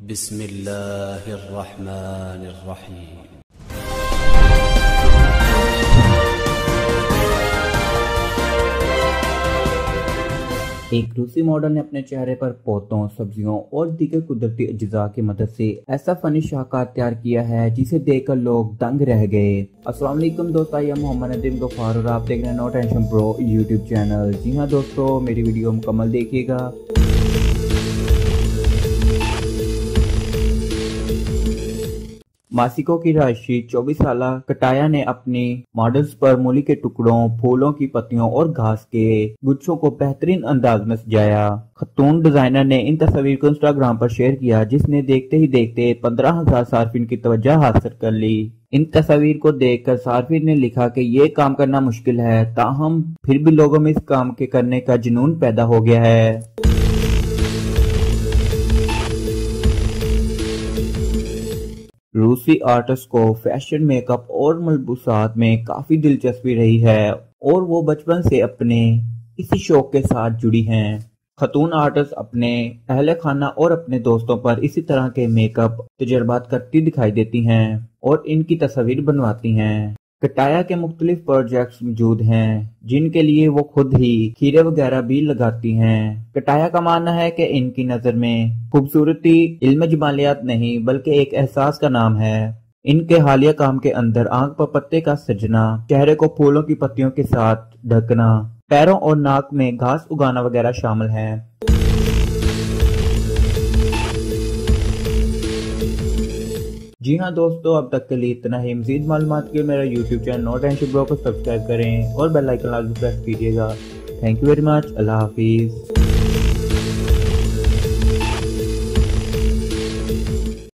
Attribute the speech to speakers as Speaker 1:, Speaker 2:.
Speaker 1: बिस्मिल्लाहिर्रहमानिर्रहीम। एक रूसी मॉडल ने अपने चेहरे पर पौधों, सब्जियों और दीगर कुदरती अज्जा की मदद से ऐसा फनी शाहकार तैयार किया है जिसे देखकर लोग दंग रह गए। अस्सलाम वालेकुम दोस्तों, मैं मोहम्मद नदीम गफ्फार और आप देख रहे हैं no tension pro YouTube channel. जी हाँ दोस्तों, मेरी वीडियो मुकम्मल देखिएगा। मासिको की राशि 24 साल कटाया ने अपनी मॉडल्स पर मूली के टुकड़ों, फूलों की पत्तियों और घास के गुच्छों को बेहतरीन अंदाज में सजाया। खतून डिजाइनर ने इन तस्वीर को इंस्टाग्राम पर शेयर किया, जिसने देखते ही देखते 15,000 सार्फिन की तवज्जो हासिल कर ली। इन तस्वीर को देखकर सार्फिन ने लिखा कि ये काम करना मुश्किल है, ताहम फिर भी लोगों में इस काम के करने का जुनून पैदा हो गया है। रूसी आर्टिस्ट को फैशन, मेकअप और मलबूसात में काफी दिलचस्पी रही है और वो बचपन से अपने इसी शौक के साथ जुड़ी हैं। खतून आर्टिस्ट अपने अहले खाना और अपने दोस्तों पर इसी तरह के मेकअप तजुर्बात करती दिखाई देती हैं और इनकी तस्वीर बनवाती हैं। कटाया के मुख्तलिफ प्रोजेक्ट्स मौजूद हैं जिनके लिए वो खुद ही खीरे वगैरह भी लगाती हैं। कटाया का मानना है कि इनकी नजर में खूबसूरती इल्म जमालियात नहीं बल्कि एक एहसास का नाम है। इनके हालिया काम के अंदर आंख पर पत्ते का सजना, चेहरे को फूलों की पत्तियों के साथ ढकना, पैरों और नाक में घास उगाना वगैरह शामिल है। जी हाँ दोस्तों, अब तक के लिए इतना ही। मज़ीद मालूमात के लिए मेरा YouTube channel no tension pro को सब्सक्राइब करें और बेल आइकन लाजमी प्रेस कीजिएगा। Thank you very much. अल्लाह हाफिज़।